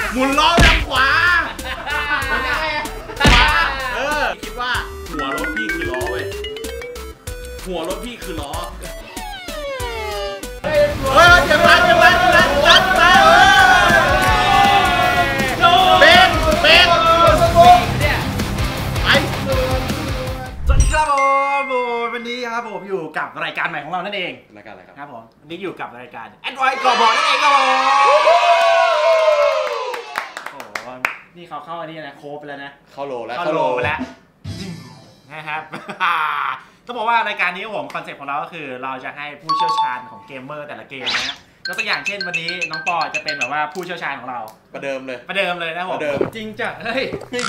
หมุนล้อทางขวาไม่ได้ขวาคิดว่าหัวรถพี่คือล้อเว้ยหัวรถพี่คือล้อเฮ้ยเจ็บไรเบรกไปสวัสดีครับผมวันนี้ครับผมอยู่กับรายการใหม่ของเรานั่นเองรายการอะไรครับผมวันนี้อยู่กับรายการ Android กบนั่นเองครับผมโอ้โหนี่เขาเข้าอันนี้นะโคไปแล้วนะเข้าโลไปแล้วนะครับต้องบอกว่ารายการนี้ผมคอนเซ็ปต์ของเราก็คือเราจะให้ผู้เชี่ยวชาญของเกมเมอร์แต่ละเกมนะยกตัวอย่างเช่นวันนี้น้องปอจะเป็นแบบว่าผู้เชี่ยวชาญของเราประเดิมเลยนะผมจริงจ้ะเฮ้ย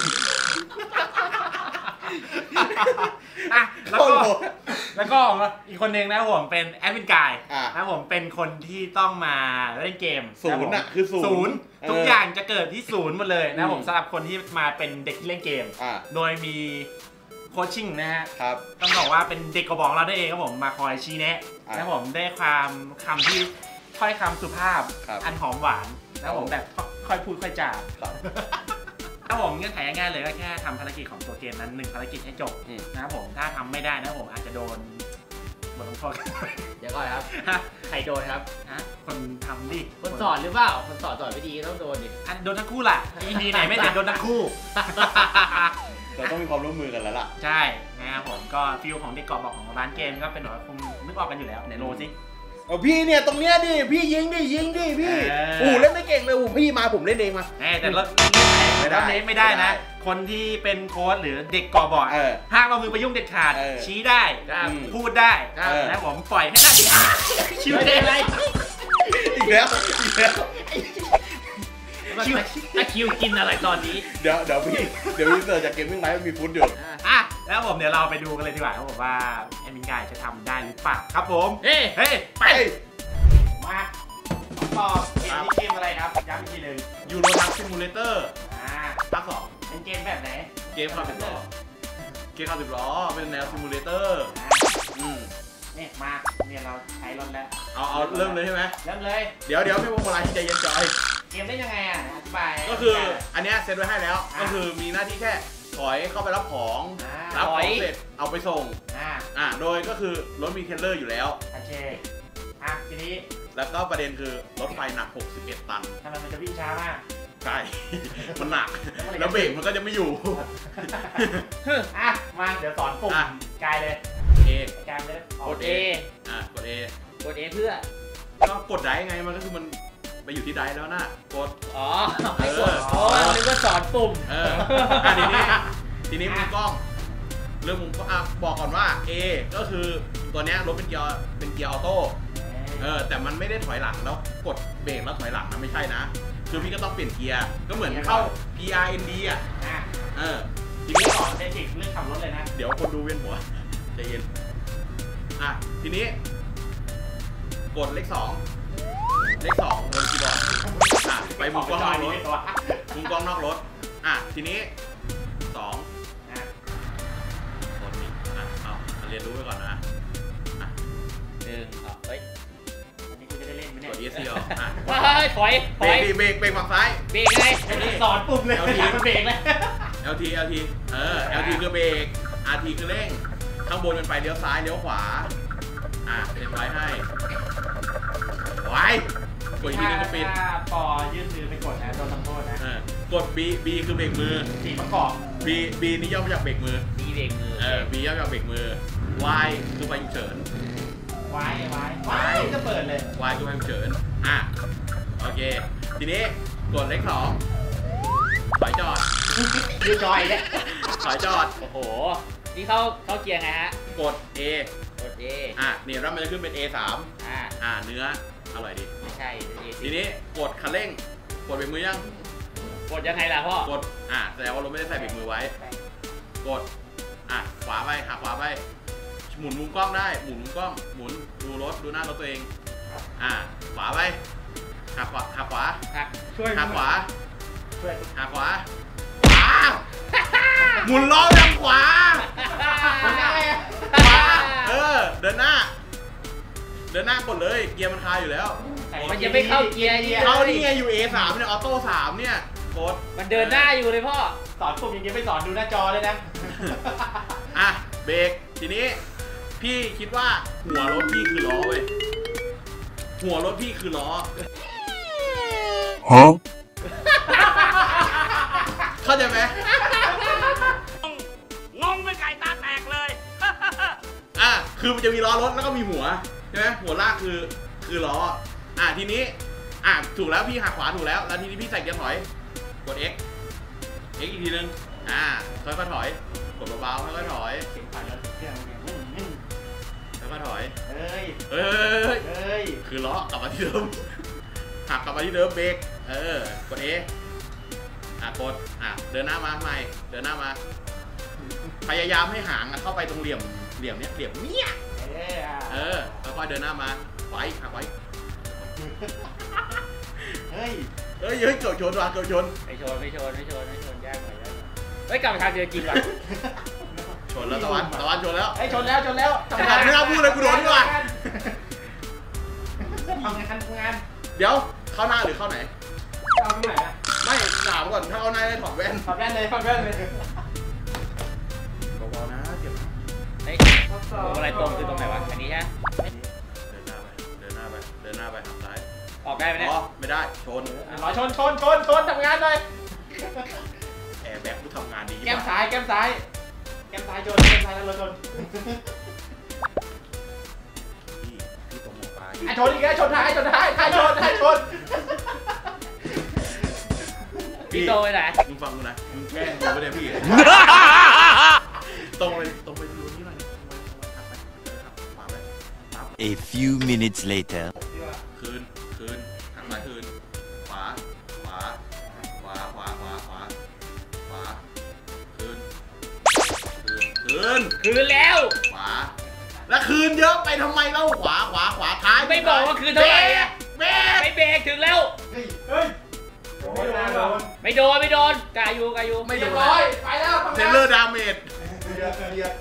แล้วก็อีกคนนึงนะผมเป็นแอดมินกายนะผมเป็นคนที่ต้องมาเล่นเกมศูนย์อ่ะคือศูนย์ทุกอย่างจะเกิดที่ศูนย์หมดเลยนะผมสำหรับคนที่มาเป็นเด็กเล่นเกมโดยมีโคชชิ่งนะฮะต้องบอกว่าเป็นเด็กกระบอกเราได้เองครับผมมาคอยชี้แนะนะผมได้ความคำที่ถ้อยคำสุภาพอันหอมหวานนะผมแบบค่อยพูดค่อยจาถ้าผมเงื่อนไขง่ายๆเลยก็แค่ทำภารกิจของตัวเกมนั้น1ภารกิจให้จบนะครับผมถ้าทำไม่ได้นะผมอาจจะโดนบทลงโทษเดี๋ยวก่อนครับใครโดนครับคนทำดิคนสอนหรือเปล่าคนสอนไม่ดีต้องโดนดิโดนทั้งคู่แหละดีไหนไม่ติดโดนทั้งคู่เราต้องมีความร่วมมือกันแล้วล่ะใช่นะครับผมก็ฟิลของเด็กกอบบอกของร้านเกมก็เป็นหน่อยคงนึกออกกันอยู่แล้วไหนโลซิพี่เนี่ยตรงเนี้ยดิพี่ยิงดิพี่เล่นไม่เก่งเลยพี่มาผมเล่นเองมาแต่รถไม่ได้นะคนที่เป็นโค้ชหรือเด็กกอบอห้ามเอามือไปยุ่งเด็ดขาดชี้ได้พูดได้นะผมปล่อยให้หน้าชิวเดอะไรอีกแล้วคิวกินอะไรตอนนี้เดี๋ยวพี่เสิร์ชจากเกมมิ่งไลฟ์มีฟุตอยู่แล้วผมเดี๋ยวเราไปดูกันเลยดีกว่าครับผมว่าแอดมินกายจะทำได้หรือเปล่าครับผมเฮ้ไปมาต่อเกมนี้เกมอะไรครับย้ำอีกทีหนึ่งยูโรทรัคซิมูเลเตอร์ภาค 2 เป็นเกมแบบไหนเกมขับ10 ล้อเป็นแนวซิมูเลเตอร์เนี่ยมาเนี่ยเราใช้รถแล้วเอาเริ่มเลยใช่ไหมเริ่มเลยเดี๋ยวพี่วงเวลาที่ใจเย็นจอยเกมได้ยังไงอธิบายก็คืออันนี้เซ็ตไว้ให้แล้วก็คือมีหน้าที่แค่ถอยเข้าไปรับของเสร็จเอาไปส่งโดยก็คือรถมีเทรลเลอร์อยู่แล้วโอเคทีนี้แล้วก็ประเด็นคือรถไฟหนัก61 ตันทำไมมันจะวิ่งช้ามากใช่มันหนักแล้วเบรกมันก็จะไม่อยู่มาเดี๋ยวสอนปุ่มกายเลยกายเลยกด A กด A เพื่อก็กดได้ไงมันก็คือมันไปอยู่ที่ได้แล้วนะกดให้กดนึกว่าสอนปุ่มทีนี้มุมกล้องเรื่องมุมกล้องบอกก่อนว่า A ก็คือตัวนี้รถเป็นเกียร์ออโต้แต่มันไม่ได้ถอยหลังแล้วกดเบรกแล้วถอยหลังนะไม่ใช่นะคือพี่ก็ต้องเปลี่ยนเกียร์ก็เหมือนเข้า PRND ทีนี้ก่อนเบสิกเรื่องขับรถเลยนะเดี๋ยวคนดูเวียนหัวใจเย็นทีนี้กดเลข 2บนคีย์บอร์ดไปมุมกล้องนอกรถทีนี้2กดนี่เรียนรู้ไปก่อนนะอันนี้คุณจะได้เล่นไหมเนี่ยกด ESC ถอยเบรกฝั่งซ้ายเบรกไงสอนปุ่มเลยมันเบรกเลย LT LT คือเบรก RT คือเร่งข้างบนเป็นไฟเลี้ยวซ้ายเลี้ยวขวาเต็มไว้ให้ไว้กดอีกทีนึงก็ปิดปอยื่นมือไปกดนะโดนทำโทษนะกด B คือเบรกมือสีประกอบ B นี่ย่อมาจากเบรกมือ B เบรกมือ B ย่อมาจากเบรกมือ Y คือไฟฉุกเฉิน Y ก็เปิดเลย Y คือไฟฉุกเฉินโอเคทีนี้กดเลข 2ถอยจอดยืดจอยเนี่ยถอยจอดโอ้โหนี่เข้าเกียร์ไงฮะกด A นี่แล้วมันจะขึ้นเป็น A3 เนื้ออร่อยดีไม่ใช่ทีนี้กดคันเร่งกดเบรกมือยังกดยังไงล่ะพ่อกดแสดงว่าเราไม่ได้ใส่เบรกมือไว้กดขวาไปหักขวาไปหมุนมุมกล้องได้หมุนมุมกล้องหมุนดูรถดูหน้ารถตัวเองขวาไปหักขวาหักขวาหมุนล้อทางขวาเดินหน้าเดินหน้ากดเลยเกียร์มันคาอยู่แล้วมันยังไม่เข้าเกียร์ดิเข้านี่ไงอยู่ A3 เนี่ยออโต้3เนี่ยกดมันเดินหน้าอยู่เลยพ่อสอนปุ่มอย่างนี้ไม่สอนดูหน้าจอเลยนะอ่ะเบรกทีนี้พี่คิดว่าหัวรถพี่คือล้อเว้ยหัวรถพี่คือล้อเข้าใจไหมงงไปไก่ตาแตกเลยอ่ะคือมันจะมีล้อรถแล้วก็มีหัวใช่ไหมหัวลากคือล้ออ่ะทีนี้อ่ะถูกแล้วพี่หักขวาถูกแล้วทีนี้พี่ใส่เกียร์ถอยกด X อีกทีนึงค่อยๆถอยกดเบาๆค่อยๆถอยเสียงผ่านแล้วเสียงค่อยๆถอยเฮ้ยเฮ้ยคือล้อกลับมาที่เดิมหักกลับมาที่เดิมเบรกกด A กดเดินหน้ามาใหม่เดินหน้ามาพยายามให้หางเข้าไปตรงเหลี่ยมเนี้ยค่อยๆเดินหน้ามาไว้หักไว้เฮ้ยเกือบชนว่ะเกือบชนไม่ชนยากหน่อยเฮ้ยกลับไปทางเดินจริงว่ะชนแล้วตะวันชนแล้วชนแล้วไม่น่าพูดเลยกูโดนดีกว่าทำงานเดี๋ยวเข้าหน้าหรือเข้าไหนเอาตรงไหนอ่ะไม่ถามก่อนถ้าเข้าหน้าได้ถอดแว่นเลยเบาๆนะเก็บเฮ้ยอะไรตรงคือตรงไหนวะอันนี้ใช่เดินหน้าไปหักซ้ายออกได้ไหมเนี่ยไม่ได้ชนทำงานเลยแอร์แบ็คกูทำงานดีแก้มซ้ายชนแล้วรถชนพี่ตรงหัวปลาชนอีกแล้วชนท้ายชนพี่โตไปไหนมึงฟังกูนะมึงแกล้งกูไม่ได้พี่ตรงไปดูนี่หน่อยขวาไป A few minutes later คืนหักซ้ายคืนขวาคืนแล้วขวาแล้วคืนเยอะไปทำไมเล่าขวาท้ายไม่บอกว่าคืนเท่าไหร่อะไม่เบรกถึงแล้วไม่โดนกายูไม่โดนร้อยไปแล้วเซเลอร์ดาเมจเดีย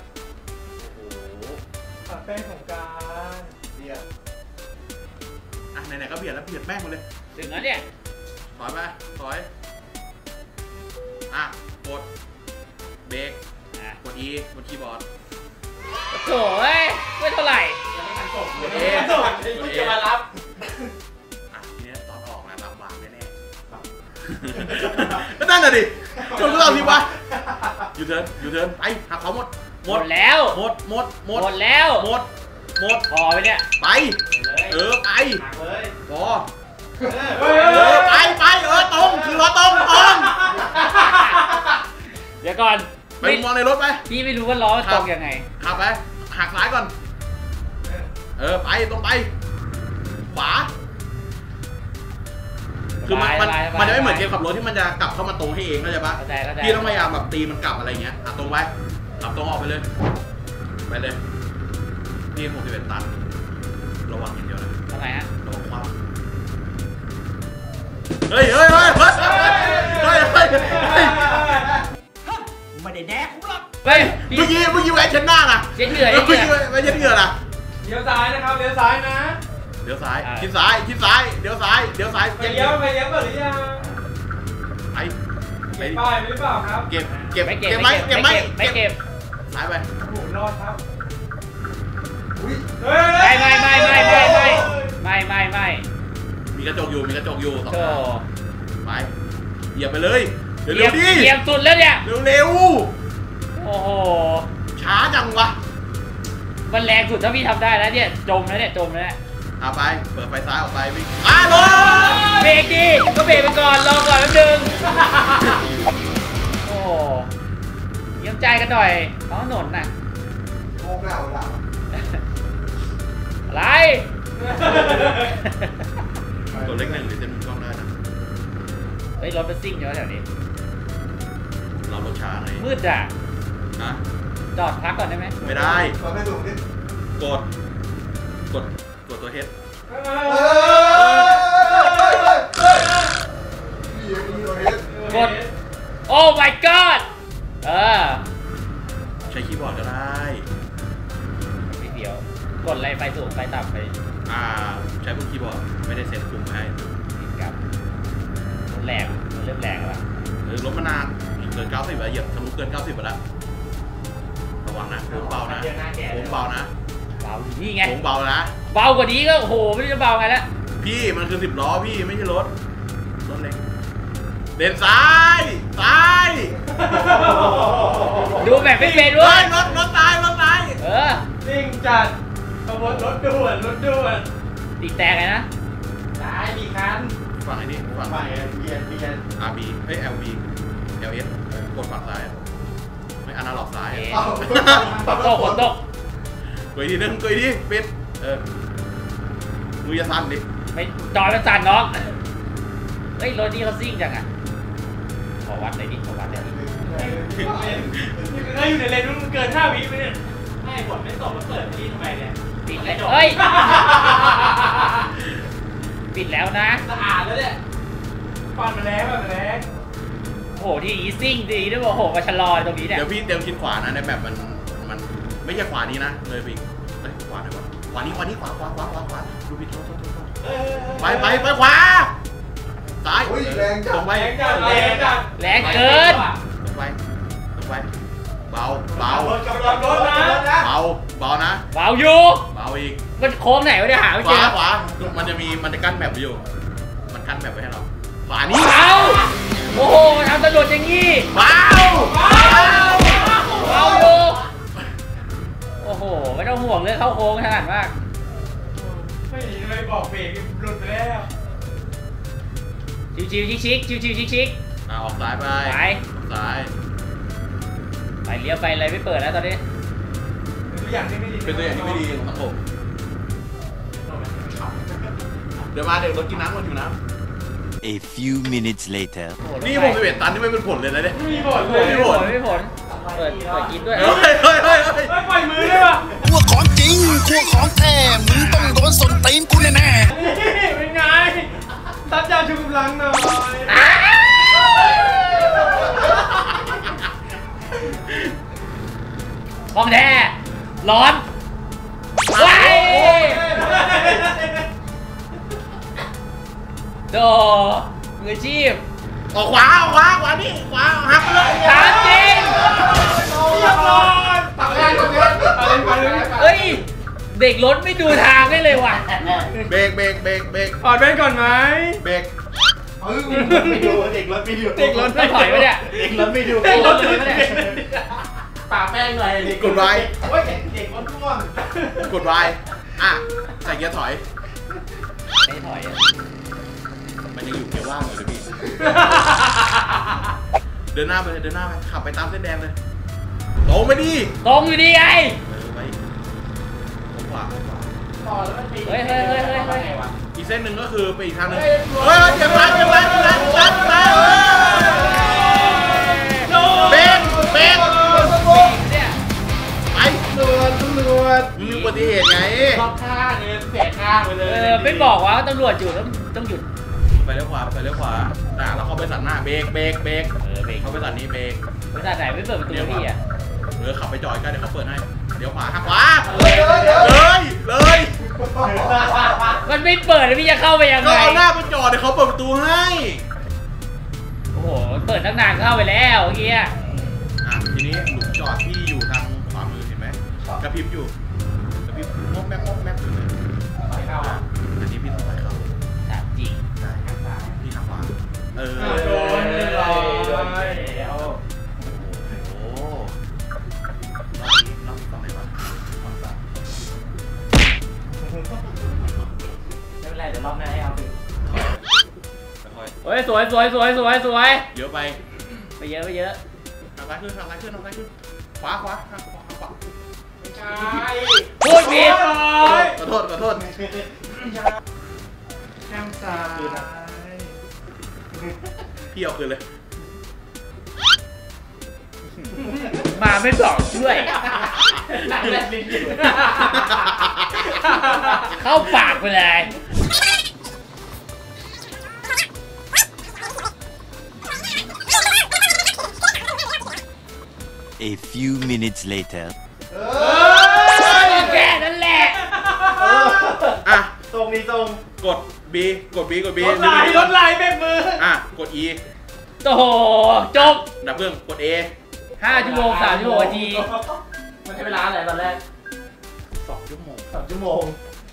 ตัดแป้งของการเดียไหนๆก็เบียดแล้วเบียดแม่งมาเลยถึงแล้วเนี่ยถอยกดเบรกกด E กดคีย์บอร์ดโถ่ไม่เท่าไหร่ยังไม่ทันส่งเลยจะมารับทีนี้ตอนออกนะรับบางแน่ๆก็นั่นน่ะดิชนเราทีวะยูเทิร์นไปหักเขาหมดแล้วหมดแล้วพอไปเนี่ยไปไปพอไปตรงคือรถตรงเดี๋ยวก่อนไปมองในรถไปพี่ไม่รู้ว่าล้อตรงยังไงขับไปหักซ้ายก่อนไปตรงไปขวาคือมันจะไม่เหมือนเกมขับรถที่มันจะกลับเข้ามาตรงให้เองเข้าใจปะพี่ต้องพยายามแบบตีมันกลับอะไรเงี้ยตรงไปขับตรงออกไปเลยพี่61 ตันระวังอย่างเดียวนะทำไมฮะระวังความเฮ้ยไม่ได้แดกกูหรอกเฮ้ยเมื่อกี้แหวนเช็ดหน้าน่ะเช็ดเหงื่อเมื่อกี้แหวนเช็ดเหงื่อน่ะเลี้ยวซ้ายนะครับเลี้ยวซ้ายนะเลี้ยวซ้ายทิศซ้ายเลี้ยวซ้ายไปเลี้ยวก่อนหรือยังไปป้ายไม่เปล่าครับเก็บไหมไม่เก็บซ้ายไปโอ้โหรอดครับไม่มีกระจกอยู่2ไปเหยียบไปเลยเร็วดิเหยียบสุดแล้วเนี่ยเร็วโอ้โหช้าจังวะมันแรงสุดถ้าพี่ทำได้แล้วเนี่ยจมแล้วไปเปิดไฟซ้ายออกไปวิ่งลงเบรกดิก็เบรกไปก่อนรอก่อนแป๊บนึงโอ้เยี่ยมใจกันหน่อยท้องถนนน่ะโง่เก่าละอะไรตัวเล็ก1หรือจะมีกล้องได้นะเฮ้ยรถเป็นซิ่งเยอะแถวนี้เรารถช้าไงมืดจอดพักก่อนได้ไหมไม่ได้กดตัวเฮดกดโอ้ my god ใช้คีย์บอร์ดก็ได้ไม่เดียวกดอะไรไฟสูงไฟต่ำไปใช้บนคีย์บอร์ดไม่ได้เซ็ตปุ่มให้ครับมันแรงมันเริ่มแรงแล้วรถมานานเกิน90แล้วเหยียบทะลุเกิน90ไปแล้วระวังนะโค้งเบานะโค้งเบานะเบานี่ไงโค้งเบานะเบากว่านี้ก็โอ้โหไม่รู้จะเบาไงแล้วพี่มันคือ10 ล้อพี่ไม่ใช่รถเล็กเลนซ้ายดูแบบไม่เป็นด้วยรถซ้ายจริงจัดขบวนรถด่วนตีแตกไงนะซ้ายมีคันฝั่งไอ้นี่ฝั่งเบียน RB เฮ้ย LB LS กดฝั่งซ้ายไม่อนาล็อกซ้ายฝนตกกุยทีนึงปิดมือจะสั่นดิไม่จอยมันสั่นน้องเฮ้ยรถนี้เขาซิ่งจังอ่ะขอวัดเลยดิก็อยู่ในเลนมันเกิน5 วิไปเนี่ยไม่ฝนไม่ตกแล้วเปิดที่ทำไมเนี่ยปิดเลยเฮ้ยปิดแล้วนะสะอาดแล้วเนี่ยฟันมาแล้วโหที่อีซิ่งดีด้วยบอกโหมาชะลอตรงนี้เนี่ยเดี๋ยวพี่เตรียมคิดขวานะในแบบมันไม่ใช่ขวานี้นะเลยพี่ขวาไหนวะขวานี้ขวาดูผิดโทษไปขวาซ้ายแรงจัดแรงเกินลงไปเบานะเบานะเบาอยู่เบาอีกมันโค้งไหนวะเนี่ยหาไม่เจอขวามันจะกั้นแมปอยู่มันกั้นแมปไว้ให้เราขวานี้เบาโอ้โหทำตำรวจอย่างงี้เบาอยู่โอ้โหไม่ต้องห่วงเรื่องเข้าโค้งถนัดมากไม่ดีเลยบอกเบรกหลุดไปแล้วชิวชิคออกซ้ายไปซ้ายไปเลี้ยวไปอะไรไม่เปิดแล้วตอนนี้เป็นตัวอย่างที่ไม่ดีของสังคมเดี๋ยวมาเด็กรถกินน้ำก่อนอยู่นะ A few minutes later นี่ผม11 ตันที่ไม่เป็นผลเลยนะเนี่ยไม่ผลเปิดกินด้วยเฮ้ยปล่อยมือเลยว่ะกลัวของจริงกลัวของแท้มึงต้องโดนส้นตีนกูแน่เป็นไงตัดยาชูกำลังหน่อยของแท้ร้อนว้ายโดมืออาชีพออกขวานี่ขวาหักเลยถามจริงตัดแรงตรงนี้ไปเลยเฮ้ยเด็กรถไม่ดูทางได้เลยว่ะเบรกถอดแว่นก่อนไหมเบรกไม่ดูเด็กรถไม่ถอยไปเนี่ยเด็กรถไม่ดูป่าแป้งหน่อยกดไว้เด็กรถร่วงกดไว้ใส่เกียร์ถอยไม่ถอยมันยังอยู่เกียร์ว่างอยู่เลยพี่เดินหน้าไปขับไปตามเส้นแดงเลยตรงไปดิตรงอยู่ดีไงไปขวาเฮ้ยอีกเส้นหนึ่งก็คือไปอีกทางนึงเจ็บไรเบรกไปตำรวจมีอุบัติเหตุไงรอบข้างเลยเสียข้างไปเลยไม่บอกว่าตำรวจอยู่ต้องหยุดไปเลี้ยวขวาแล้วเข้าไปสันหน้าเบรกเข้าไปสันนี้เบรกบริษัทไหนไม่เปิดประตูพี่อ่ะขับไปจอดกันเดี๋ยวเขาเปิดให้เดี๋ยวขวาหักขวาเลยมันไม่เปิดแล้วพี่จะเข้าไปยังไงก็เอาหน้าไปจอดเดี๋ยวเขาเปิดประตูให้โอ้โหเปิดตั้งนานเข้าไปแล้วเมื่อกี้ทีนี้หลุมจอดที่อยู่ทางขวามือเห็นไหมกระพริบอยู่กระพริบมกแมกอยู่เลยไปเข้าอันนี้พี่ต้องไปเข้าถามจริงพี่ทางขวาโดนเลยโอ้เรามีฝั่งไหนวะฝั่งซ้ายไม่เป็นไรเดี๋ยวรอบหน้าให้เอาไปเฮ้ยสวยเยอะไปเยอะทางซ้ายขึ้นขวาไม่ใช่พูดผิดขอโทษแก้มซ้ายพี่เอาคืนเลยมาไม่บอกด้วยเข้าปากไปเลย A few minutes later แค่นั้นแหละตรงนี้ตรงกด B กด B กด B รถไหลเบรกมือกด E โอ้โหจบดับเครื่องกด A 5 ชั่วโมง 3 ชั่วโมงนาทีมันใช้เวลาอะไรตอนแรก 2 ชั่วโมง 2 ชั่วโมง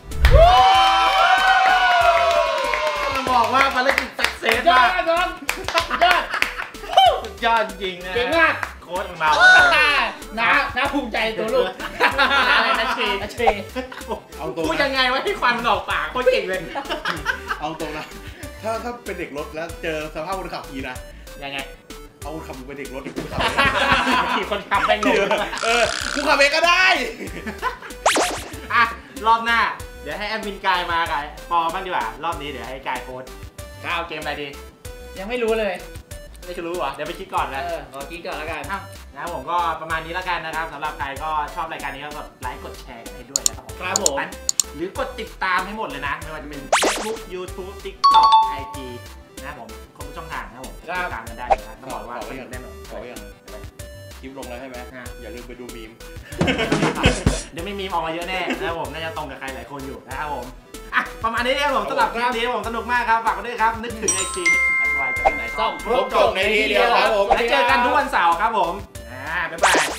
จะบอกว่าภารกิจสักเซสยอมาดกน้องยอดสุดยอดจริงนะเก่งมากโค้ชของเราน้าภูมิใจตัวลูกอะไรนะเชเชเอาตรงพูดนะยังไงว่าให้ควันมันออกปากโคตรเก่งเลยเอาตรงนะถ้าเป็นเด็กรถแล้วเจอสภาพคนขับขี่นะยังไงเอาคนขับมึงเป็นเด็กรถอีกกูขับขี่คนขับแม่งลงกูขับเองก็ได้อ่ะรอบหน้าเดี๋ยวให้แอดมินกายมากับปอบ้างดีกว่ารอบนี้เดี๋ยวให้กายโค้ชก็เอาเกมอะไรดียังไม่รู้เลยไม่รู้เหรอเดี๋ยวไปคิดก่อนนะขอกินก่อนแล้วกันนะครับผมก็ประมาณนี้แล้วกันนะครับสำหรับใครก็ชอบรายการนี้ก็กดไลค์กดแชร์กันให้ด้วยนะครับผมครับผมหรือกดติดตามให้หมดเลยนะไม่ว่าจะเป็น Facebook YouTube TikTok IG นะครับผมครบทุกช่องทางนะครับผมติดตามกันได้นะครับต้องบอกว่าสนุกแน่นอนขออย่างคลิปลงแล้วใช่ไหมอย่าลืมไปดูมีมเดี๋ยวไม่มีออกมาเยอะแน่นะครับผมน่าจะตรงกับใครหลายคนอยู่นะครับผมอ่ะประมาณนี้นะครับผมสำหรับคลิปนี้ผมสนุกมากครับฝากกันด้วยครับนึกถึงไอจีนึกถึงอันไวจะไปไหนซ่อมครบจบในทีเดียวครับผมแล้วเจอกันทุกวันเสาร์ครับผมบ๊ายบาย